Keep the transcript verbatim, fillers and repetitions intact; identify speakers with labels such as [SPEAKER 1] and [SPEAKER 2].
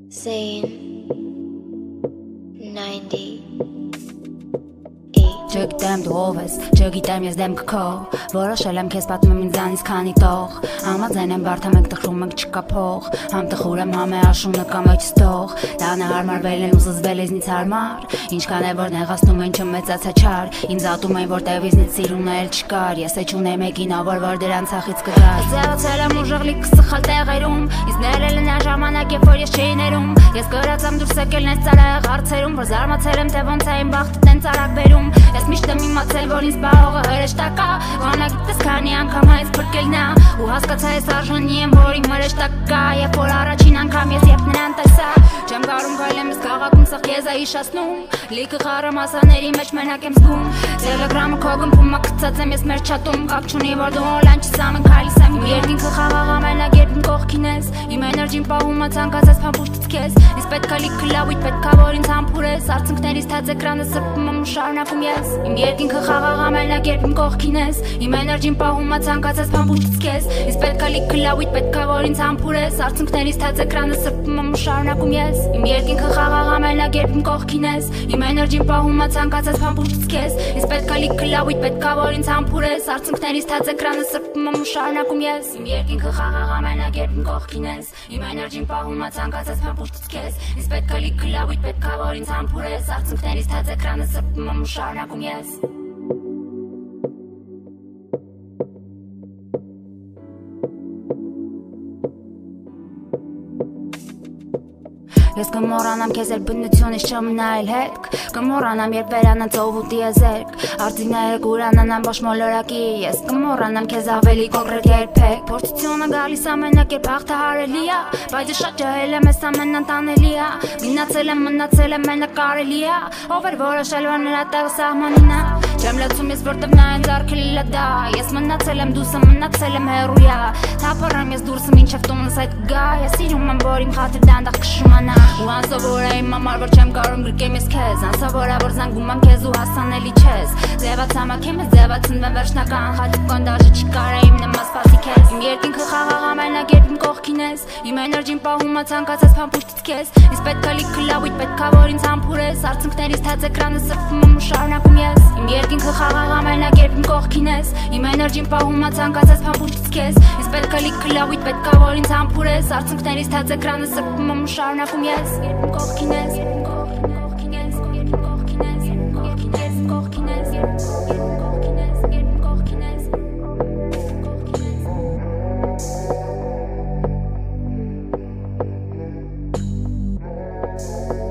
[SPEAKER 1] Saying ninety-eight.
[SPEAKER 2] Չգիտեմ դու ով ես, չգիտեմ ես դեմ կքո Որոշել եմ քեզ պատմեմ ինձանից քանի տող Համաձայն եմ բարդ մենք տխրում ենք չկա փող Համ տխուր եմ համ է աշունը կամ ոչ ստող Տանը հարմարվել եմ ու զզվել եզնից հարմար Ինչքան է որ նեղացնում են չմեծացա չար Ինձ ատում են որ տևիզնից սիրունը էլ չկար Ես է չունեի մեկին ավոր որ դրան ցախից կգար Ձեղացել եմ ուժեղ լիքը սխալ տեղերում Իսկ ներել են այն ժամանակ երբ որ ես չէի ներում Ես գրած եմ դուրս եկել նենց ծարայեղ հարցերում Որ զարմացել եմ թե ոնց է իմ բախտը տենց արագ բերում Ես միշտ եմ իմացել որ ինձ բաղողը հրեշտակ է Գոնագիտես քանի անգամ հայց փրկելն է Ու հասկացա ես արժանի եմ որ իմ հրեշտակ կա Երբ որ առաջին անգամ ես երբ նրան տեսա Չեմ կարում գայլեմ ես քաղաքում սխ ես է իշացնում Լիքը խառը մասաների մեջ մենակ եմ զգում Տելեգրամը քո գմփումը գցած եմ ես մեր չատում Կապ չունի որ դու օնլայն չես ամեն քայլիս եմ Իմ երկինքը խաղաղ ամենակ երբ իմ կողքին ես Իմ էներջին պահում է ցանկացած փամփուշտից քեզ Ինձ պետք է լիքը լավույթ պետք է որ ինձ համբուրես Արցունքներից թաց էկրանը սրբում եմ ու շարունակում ես Իմ երկինքը խաղաղ ամենակ երբ իմ կողքին ես Իմ էներջին պահում է ցանկացած փամփուշտից քեզ Ինձ պետք է լիքը լավույթ պետք է որ ինձ համբուրես Արցունքներից թաց էկրանը սրբում եմ ու շարունակում ես Իմ երկինքը խաղաղ ամենակ երբ իմ կողքին ես Իմ էներջին պահում է ցանկացած փամփուշտից քեզ Ինձ պետք է լիքը լավույթ պետք է որ ինձ համբուրես Արցունքներից թաց էկրանը սրբում եմ ու շարունակում ես Իմ երկինքը խաղաղ ամենակ երբ իմ կողքին ես Իմ էներջին պահում է ցանկացած փամփուշտից քեզ Ինձ պետք է լիքը լավույթ պետք է որ ինձ համբուրես Արցունքներից թաց էկրանը սրբում եմ ու շարունակում ես Ես կմոռանամ քեզ էլ բնությունից չմնա այլ հետք Կմոռանամ երբ վերանա ծովուտի եզերք Արձիները կուրանանան ոչ մոլորակի Ես կմոռանամ քեզ ավելի կոնկրետ երբեք Փորձությունը գալիս ամենակ երբ հաղթը հարելի է Բայց շատ ջահել եմ ես ամեն անտանելի է Գնացել եմ մնացել եմ մենակ կարելի է Ով էր որոշել որ նրա տեղը սահմանին է Չեմ լցում ես որտև նա ինձ արգելել է դա Ես մնացել եմ դուսը մնացել եմ հեռույա Թափառեմ ես դուրսը մինչև տունս այդ կգա Ես սիրում եմ որ իմ խաթր դանդաղ կշմանա Ու անսովոր է իմ համար որ չեմ կարում գրկեմ ես քեզ Անսովոր է որ զանգում եմ քեզ ու հասանելի չես Ձևաց համակեմ ես ձևացնվեմ վերջնական Խաչիկոն դաժը չի կարա իմ նման սպասի քեզ Իմ երկինքը խաղաղ ամենակ երբ իմ կողքին ես Իմ էներջին պահում է ցանկացած փամփուշտից քեզ Ինձ պետք է լիքը լավույթ պետք է որ ինձ համբուրես Արցունքներից թաց էկրանը սրբում եմ ու շարունակում ես Իմ երկինքը խաղաղ ամենակ երբ իմ կողքին ես Իմ էներջին պահում է ցանկացած փամփուշտից քեզ Ինձ պետք է լիքը լավույթ պետք է որ ինձ համբուրես Արցունքներից թաց էկրանը սրբում եմ ու շարունակում ես Երբ իմ կողքին ես Երբ իմ կողքին ես Երբ իմ կողքին ես Երբ իմ կողքին ես Երբ իմ կողքին ես Երբ իմ կողքին ես Երբ իմ կողքին ես